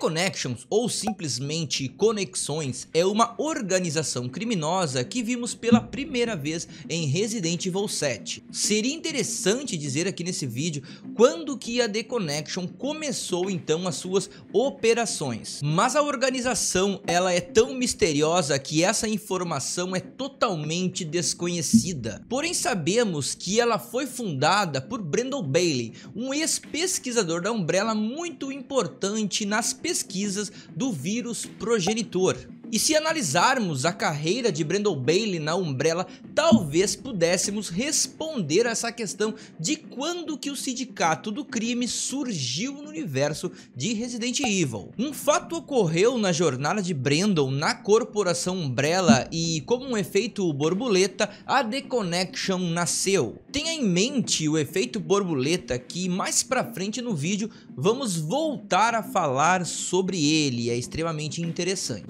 The Connections, ou simplesmente Conexões, é uma organização criminosa que vimos pela primeira vez em Resident Evil 7. Seria interessante dizer aqui nesse vídeo quando que a The Connection começou então as suas operações, mas a organização ela é tão misteriosa que essa informação é totalmente desconhecida. Porém sabemos que ela foi fundada por Brendan Bailey, um ex-pesquisador da Umbrella muito importante nas pesquisas do vírus progenitor. E se analisarmos a carreira de Brendan Bailey na Umbrella, talvez pudéssemos responder a essa questão de quando que o sindicato do crime surgiu no universo de Resident Evil. Um fato ocorreu na jornada de Brendan na corporação Umbrella e, como um efeito borboleta, a The Connection nasceu. Tenha em mente o efeito borboleta que mais pra frente no vídeo vamos voltar a falar sobre ele, é extremamente interessante.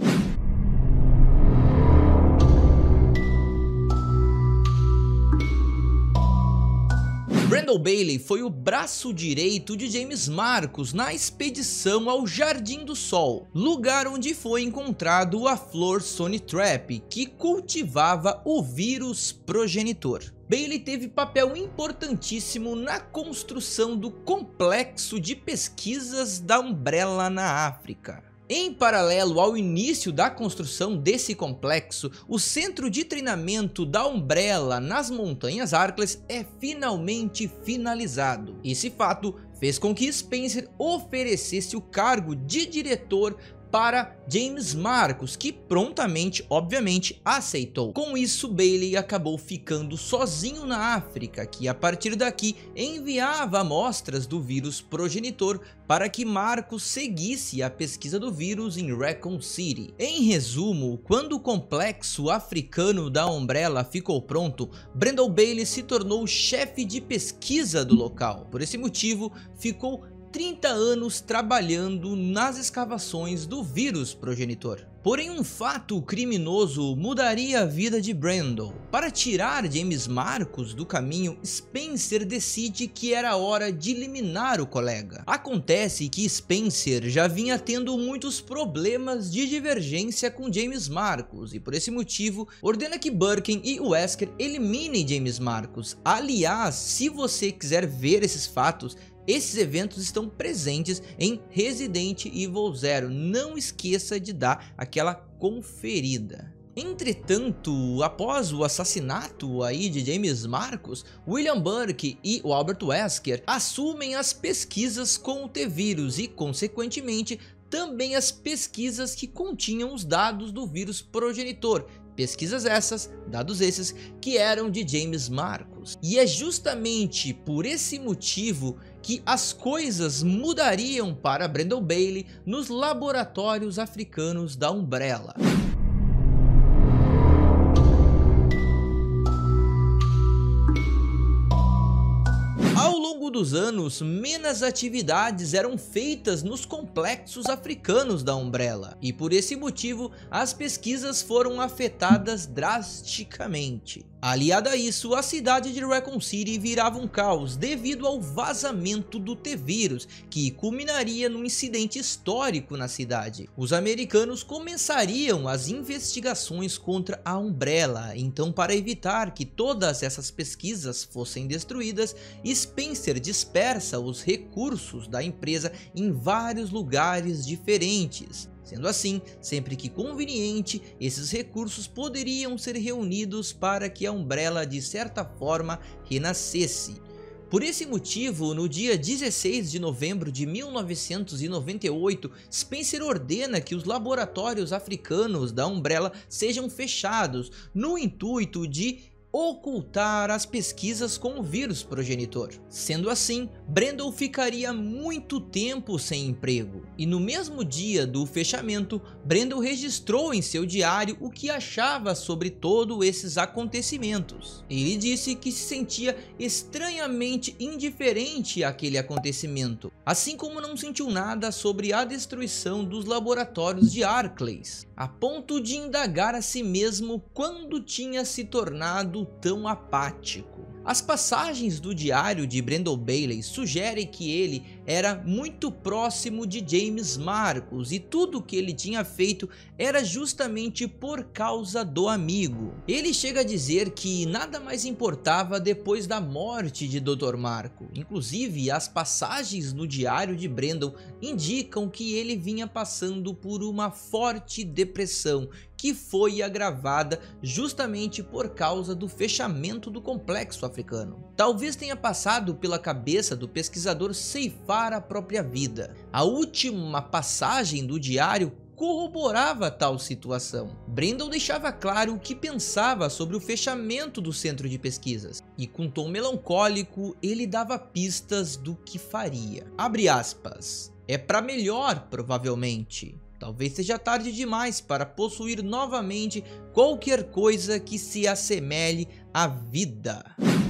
Brendan Bailey foi o braço direito de James Marcus na expedição ao Jardim do Sol, lugar onde foi encontrado a flor Sonny Trap, que cultivava o vírus progenitor. Bailey teve papel importantíssimo na construção do complexo de pesquisas da Umbrella na África. Em paralelo ao início da construção desse complexo, o centro de treinamento da Umbrella nas Montanhas Arkless é finalmente finalizado. Esse fato fez com que Spencer oferecesse o cargo de diretor para James Marcus, que prontamente, obviamente, aceitou. Com isso, Bailey acabou ficando sozinho na África, que a partir daqui enviava amostras do vírus progenitor para que Marcus seguisse a pesquisa do vírus em Raccoon City. Em resumo, quando o complexo africano da Umbrella ficou pronto, Brendan Bailey se tornou chefe de pesquisa do local. Por esse motivo, ficou 30 anos trabalhando nas escavações do vírus progenitor. Porém, um fato criminoso mudaria a vida de Brendan. Para tirar James Marcus do caminho, Spencer decide que era hora de eliminar o colega. Acontece que Spencer já vinha tendo muitos problemas de divergência com James Marcus e por esse motivo ordena que Birkin e Wesker eliminem James Marcus. Aliás, se você quiser ver esses fatos, esses eventos estão presentes em Resident Evil 0, não esqueça de dar aquela conferida. Entretanto, após o assassinato aí de James Marcus, William Burke e o Albert Wesker assumem as pesquisas com o T-Vírus e, consequentemente, também as pesquisas que continham os dados do vírus progenitor. Pesquisas essas, dados esses, que eram de James Marcus. E é justamente por esse motivo que as coisas mudariam para Brendan Bailey nos laboratórios africanos da Umbrella. Ao longo dos anos, menos atividades eram feitas nos complexos africanos da Umbrella, e por esse motivo as pesquisas foram afetadas drasticamente. Aliado a isso, a cidade de Raccoon City virava um caos devido ao vazamento do T-Vírus, que culminaria num incidente histórico na cidade. Os americanos começariam as investigações contra a Umbrella, então para evitar que todas essas pesquisas fossem destruídas, Spencer dispersa os recursos da empresa em vários lugares diferentes. Sendo assim, sempre que conveniente, esses recursos poderiam ser reunidos para que a Umbrella de certa forma renascesse. Por esse motivo, no dia 16 de novembro de 1998, Spencer ordena que os laboratórios africanos da Umbrella sejam fechados, no intuito de ocultar as pesquisas com o vírus progenitor. Sendo assim, Brendan ficaria muito tempo sem emprego, e no mesmo dia do fechamento, Brendan registrou em seu diário o que achava sobre todos esses acontecimentos. Ele disse que se sentia estranhamente indiferente àquele acontecimento, assim como não sentiu nada sobre a destruição dos laboratórios de Arkless, a ponto de indagar a si mesmo quando tinha se tornado estilo tão apático. As passagens do diário de Brandon Bailey sugerem que ele era muito próximo de James Marcus e tudo o que ele tinha feito era justamente por causa do amigo. Ele chega a dizer que nada mais importava depois da morte de Dr. Marco. Inclusive, as passagens no diário de Brandon indicam que ele vinha passando por uma forte depressão, que foi agravada justamente por causa do fechamento do complexo africano. Talvez tenha passado pela cabeça do pesquisador ceifar a própria vida. A última passagem do diário corroborava tal situação. Brandon deixava claro o que pensava sobre o fechamento do centro de pesquisas, e com tom melancólico ele dava pistas do que faria. Abre aspas. É para melhor, provavelmente. Talvez seja tarde demais para possuir novamente qualquer coisa que se assemelhe à vida.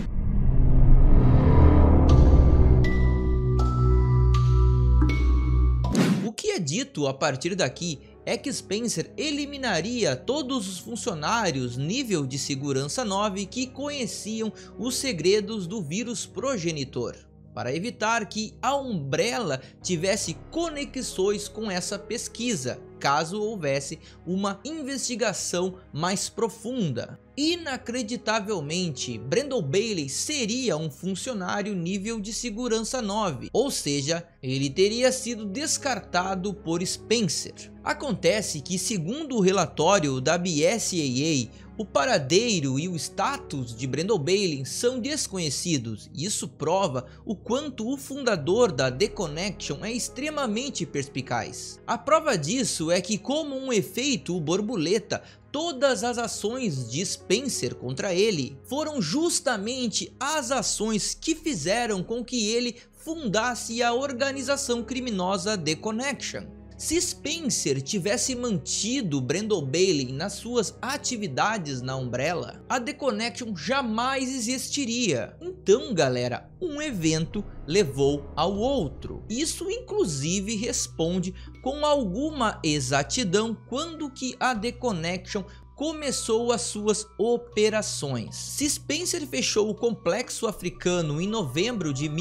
O que é dito a partir daqui é que Spencer eliminaria todos os funcionários nível de segurança 9 que conheciam os segredos do vírus progenitor, para evitar que a Umbrella tivesse conexões com essa pesquisa, caso houvesse uma investigação mais profunda. Inacreditavelmente, Brandon Bailey seria um funcionário nível de segurança 9, ou seja, ele teria sido descartado por Spencer. Acontece que, segundo o relatório da BSAA, o paradeiro e o status de Brandon Bailey são desconhecidos, e isso prova o quanto o fundador da The Connection é extremamente perspicaz. A prova disso é que, como um efeito borboleta, todas as ações de Spencer contra ele foram justamente as ações que fizeram com que ele fundasse a organização criminosa The Connection. Se Spencer tivesse mantido Brandon Bailey nas suas atividades na Umbrella, a The Connection jamais existiria. Então, galera, um evento levou ao outro. Isso inclusive responde com alguma exatidão quando que a The Connection começou as suas operações. Se Spencer fechou o complexo africano em novembro de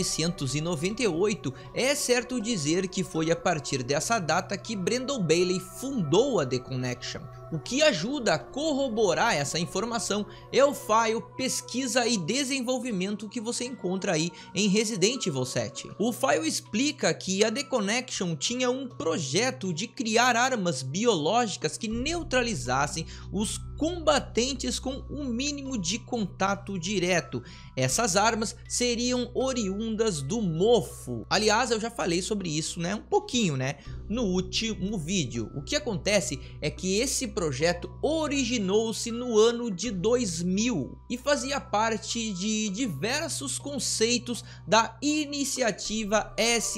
1998, é certo dizer que foi a partir dessa data que Brandon Bailey fundou a The Connection. O que ajuda a corroborar essa informação é o file Pesquisa e Desenvolvimento que você encontra aí em Resident Evil 7. O file explica que a The Connection tinha um projeto de criar armas biológicas que neutralizassem os combatentes com o mínimo de contato direto. Essas armas seriam oriundas do mofo. Aliás, eu já falei sobre isso, um pouquinho, no último vídeo. O que acontece é que esse projeto originou-se no ano de 2000 e fazia parte de diversos conceitos da iniciativa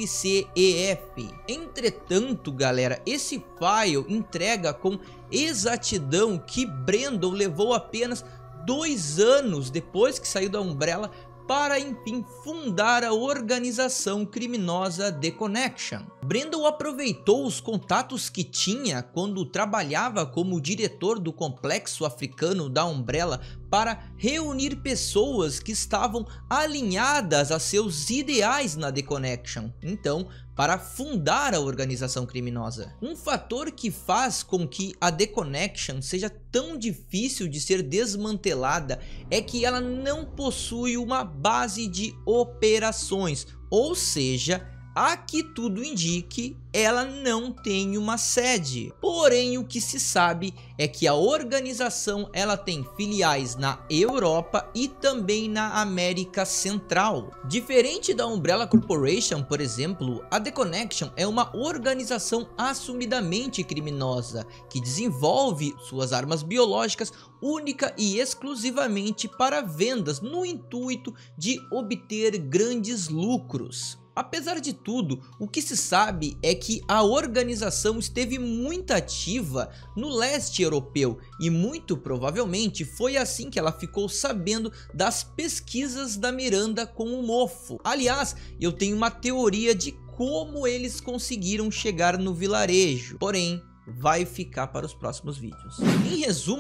SCEF. Entretanto, galera, esse file entrega com exatidão que Brandon levou apenas 2 anos depois que saiu da Umbrella para enfim fundar a organização criminosa The Connection. Brandon aproveitou os contatos que tinha quando trabalhava como diretor do complexo africano da Umbrella para reunir pessoas que estavam alinhadas a seus ideais na The Connection, então para fundar a organização criminosa. Um fator que faz com que a The Connection seja tão difícil de ser desmantelada é que ela não possui uma base de operações, ou seja, a que tudo indique, ela não tem uma sede. Porém, o que se sabe é que a organização ela tem filiais na Europa e também na América Central. Diferente da Umbrella Corporation, por exemplo, a The Connection é uma organização assumidamente criminosa que desenvolve suas armas biológicas única e exclusivamente para vendas no intuito de obter grandes lucros. Apesar de tudo, o que se sabe é que a organização esteve muito ativa no leste europeu e muito provavelmente foi assim que ela ficou sabendo das pesquisas da Miranda com o mofo. Aliás, eu tenho uma teoria de como eles conseguiram chegar no vilarejo, porém vai ficar para os próximos vídeos. Em resumo,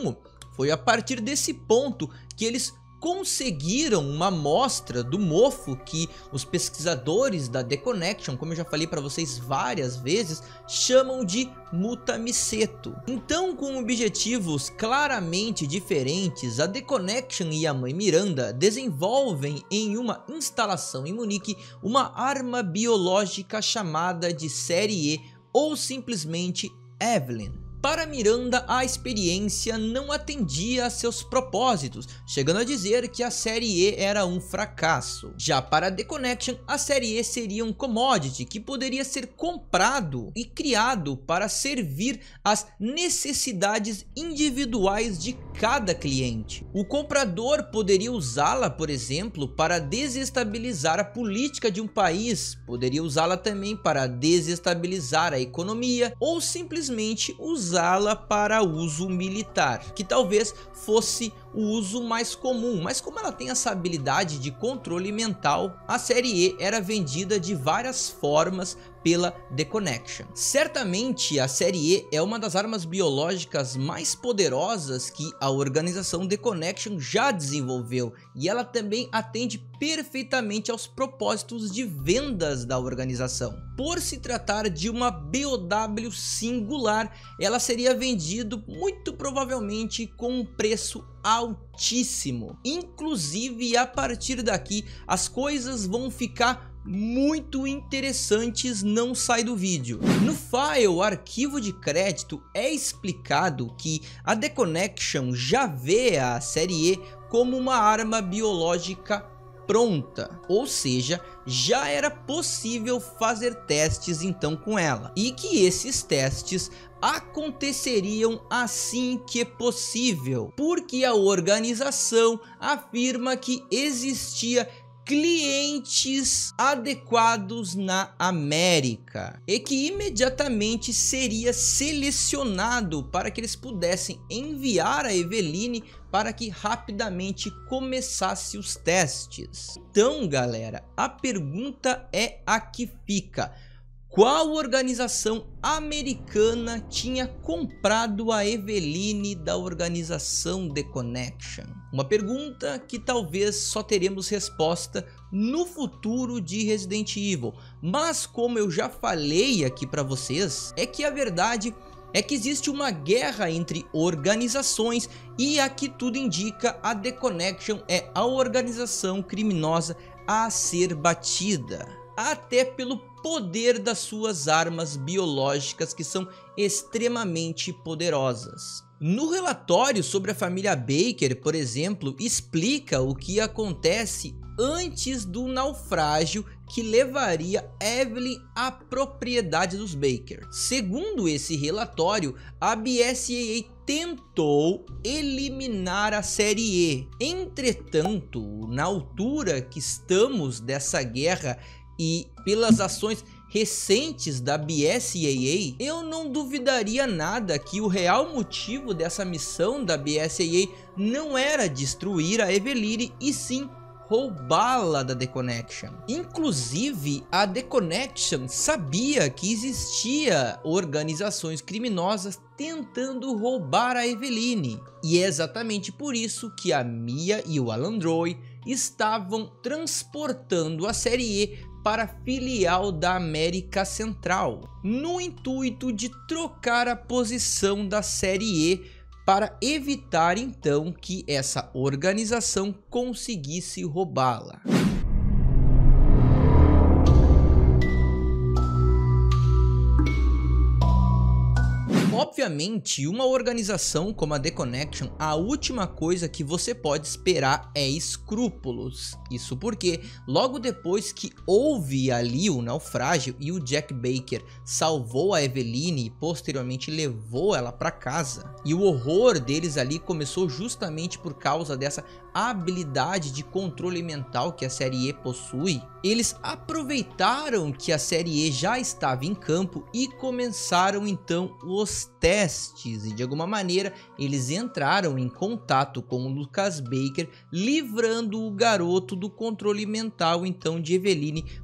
Foi a partir desse ponto que eles conseguiram uma amostra do mofo que os pesquisadores da The Connection, como eu já falei para vocês várias vezes, chamam de Mutamiceto. Então, com objetivos claramente diferentes, a The Connection e a mãe Miranda desenvolvem em uma instalação em Munique uma arma biológica chamada de Série E ou simplesmente Evelyn. Para Miranda, a experiência não atendia a seus propósitos, chegando a dizer que a Série E era um fracasso. Já para The Connection, a Série E seria um commodity que poderia ser comprado e criado para servir às necessidades individuais de cada cliente. O comprador poderia usá-la, por exemplo, para desestabilizar a política de um país, poderia usá-la também para desestabilizar a economia ou simplesmente usá-la para uso militar, que talvez fosse o uso mais comum, mas como ela tem essa habilidade de controle mental, a Série E era vendida de várias formas pela The Connection. Certamente a Série E é uma das armas biológicas mais poderosas que a organização The Connection já desenvolveu, e ela também atende perfeitamente aos propósitos de vendas da organização. Por se tratar de uma BOW singular, ela seria vendida muito provavelmente com um preço altíssimo. Inclusive, a partir daqui as coisas vão ficar muito interessantes, não sai do vídeo. No file arquivo de crédito é explicado que a The Connection já vê a Série E como uma arma biológica pronta, ou seja, já era possível fazer testes então com ela, e que esses testes aconteceriam assim que possível, porque a organização afirma que existia clientes adequados na América e que imediatamente seria selecionado para que eles pudessem enviar a Eveline para que rapidamente começasse os testes. Então, galera, a pergunta é a que fica: qual organização americana tinha comprado a Eveline da organização The Connection? Uma pergunta que talvez só teremos resposta no futuro de Resident Evil, mas como eu já falei aqui para vocês, é que a verdade é que existe uma guerra entre organizações e aqui tudo indica a The Connection é a organização criminosa a ser batida, até pelo poder das suas armas biológicas que são extremamente poderosas. No relatório sobre a família Baker, por exemplo, explica o que acontece antes do naufrágio que levaria Evelyn à propriedade dos Baker. Segundo esse relatório, a BSAA tentou eliminar a Série E. Entretanto, na altura que estamos dessa guerra e pelas ações recentes da BSAA, eu não duvidaria nada que o real motivo dessa missão da BSAA não era destruir a Eveline e sim roubá-la da The Connection. Inclusive, a The Connection sabia que existia organizações criminosas tentando roubar a Eveline. E é exatamente por isso que a Mia e o Alan Droy estavam transportando a Série E para a filial da América Central, no intuito de trocar a posição da Série E para evitar então que essa organização conseguisse roubá-la. Obviamente, uma organização como a The Connection, a última coisa que você pode esperar é escrúpulos. Isso porque logo depois que houve ali o naufrágio e o Jack Baker salvou a Eveline e posteriormente levou ela para casa, e o horror deles ali começou justamente por causa dessa habilidade de controle mental que a Série E possui, eles aproveitaram que a Série E já estava em campo e começaram então os testes, e de alguma maneira eles entraram em contato com o Lucas Baker, livrando o garoto do controle mental então de Eveline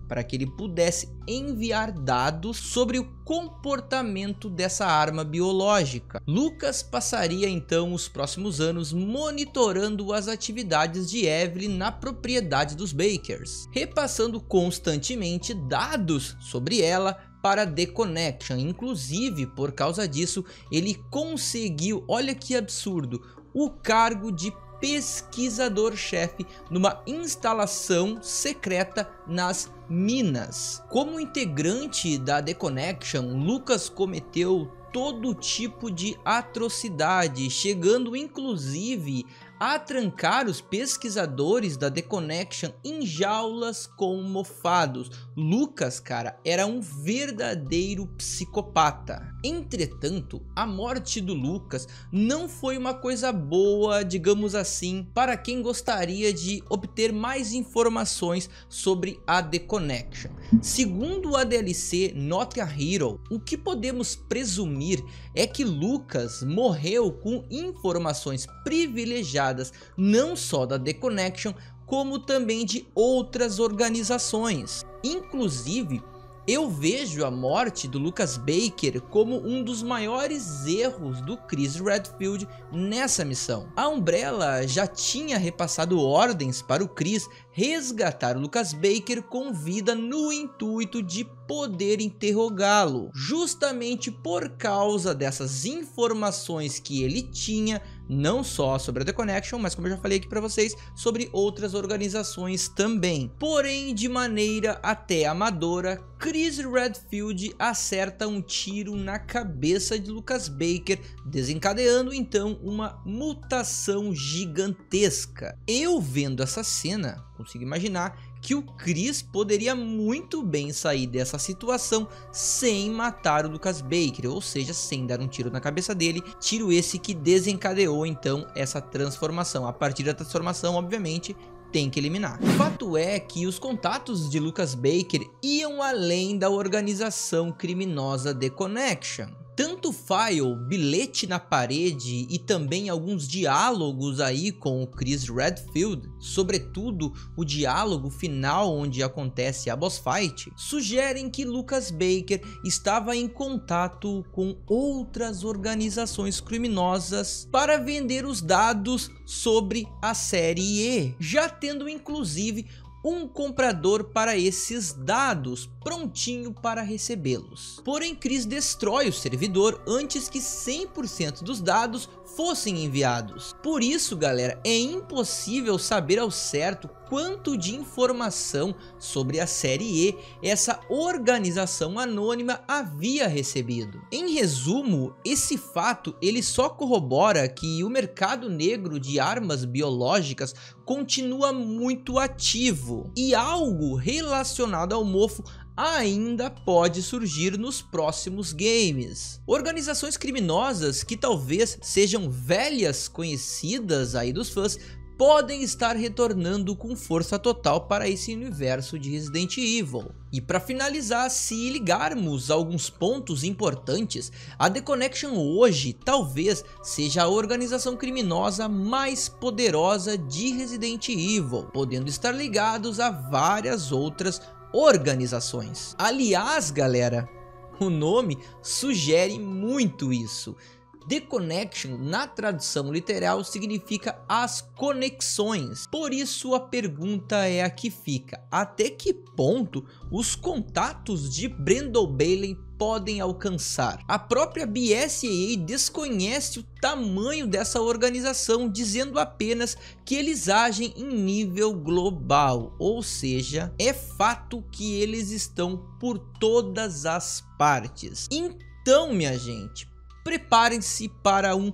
para que ele pudesse enviar dados sobre o comportamento dessa arma biológica. Lucas passaria então os próximos anos monitorando as atividades de Evelyn na propriedade dos Bakers, repassando constantemente dados sobre ela para The Connection. Inclusive, por causa disso, ele conseguiu, olha que absurdo, o cargo de pesquisador-chefe numa instalação secreta nas minas. Como integrante da The Connection, Lucas cometeu todo tipo de atrocidade, chegando inclusive a trancar os pesquisadores da The Connection em jaulas com mofados. Lucas, cara, era um verdadeiro psicopata. Entretanto, a morte do Lucas não foi uma coisa boa, digamos assim, para quem gostaria de obter mais informações sobre a The Connection. Segundo a DLC Not a Hero, o que podemos presumir é que Lucas morreu com informações privilegiadas não só da The Connection, como também de outras organizações. Inclusive, eu vejo a morte do Lucas Baker como um dos maiores erros do Chris Redfield nessa missão. A Umbrella já tinha repassado ordens para o Chris resgatar o Lucas Baker com vida no intuito de poder interrogá-lo, justamente por causa dessas informações que ele tinha, não só sobre a The Connection, mas como eu já falei aqui para vocês, sobre outras organizações também. Porém, de maneira até amadora, Chris Redfield acerta um tiro na cabeça de Lucas Baker, desencadeando então uma mutação gigantesca. Eu vendo essa cena, consigo imaginar que o Chris poderia muito bem sair dessa situação sem matar o Lucas Baker, ou seja, sem dar um tiro na cabeça dele, tiro esse que desencadeou então essa transformação. A partir da transformação, obviamente, tem que eliminar. O fato é que os contatos de Lucas Baker iam além da organização criminosa The Connection. Tanto file, bilhete na parede e também alguns diálogos aí com o Chris Redfield, sobretudo o diálogo final onde acontece a boss fight, sugerem que Lucas Baker estava em contato com outras organizações criminosas para vender os dados sobre a série E, já tendo inclusive um comprador para esses dados, prontinho para recebê-los. Porém, Chris destrói o servidor antes que 100% dos dados fossem enviados. Por isso, galera, é impossível saber ao certo quanto de informação sobre a série E essa organização anônima havia recebido. Em resumo, esse fato ele só corrobora que o mercado negro de armas biológicas continua muito ativo e algo relacionado ao mofo ainda pode surgir nos próximos games. Organizações criminosas que talvez sejam velhas conhecidas aí dos fãs podem estar retornando com força total para esse universo de Resident Evil. E para finalizar, se ligarmos a alguns pontos importantes, a The Connection hoje talvez seja a organização criminosa mais poderosa de Resident Evil, podendo estar ligados a várias outras organizações. Aliás, galera, o nome sugere muito isso. The Connection, na tradução literal, significa as conexões. Por isso a pergunta é a que fica: até que ponto os contatos de Brendan Bailey podem alcançar? A própria BSAA desconhece o tamanho dessa organização, dizendo apenas que eles agem em nível global, ou seja, é fato que eles estão por todas as partes. Então, minha gente, preparem-se para um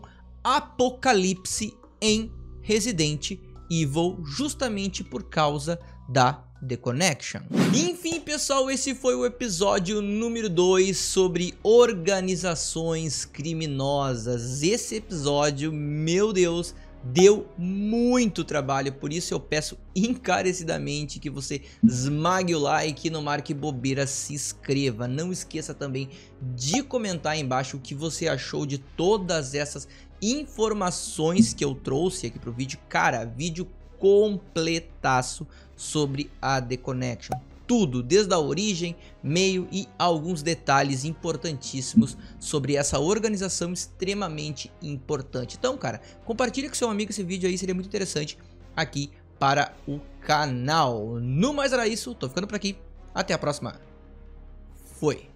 apocalipse em Resident Evil, justamente por causa da The Connection. Enfim, pessoal, esse foi o episódio número 2 sobre organizações criminosas. Esse episódio, meu Deus, deu muito trabalho, por isso eu peço encarecidamente que você esmague o like, não marque bobeira, se inscreva. Não esqueça também de comentar aí embaixo o que você achou de todas essas informações que eu trouxe aqui pro vídeo. Cara, vídeo completaço sobre a The Connection. tudo, desde a origem, meio e alguns detalhes importantíssimos sobre essa organização extremamente importante. Então, cara, compartilha com seu amigo esse vídeo aí, seria muito interessante aqui para o canal. No mais era isso, tô ficando por aqui, até a próxima, foi!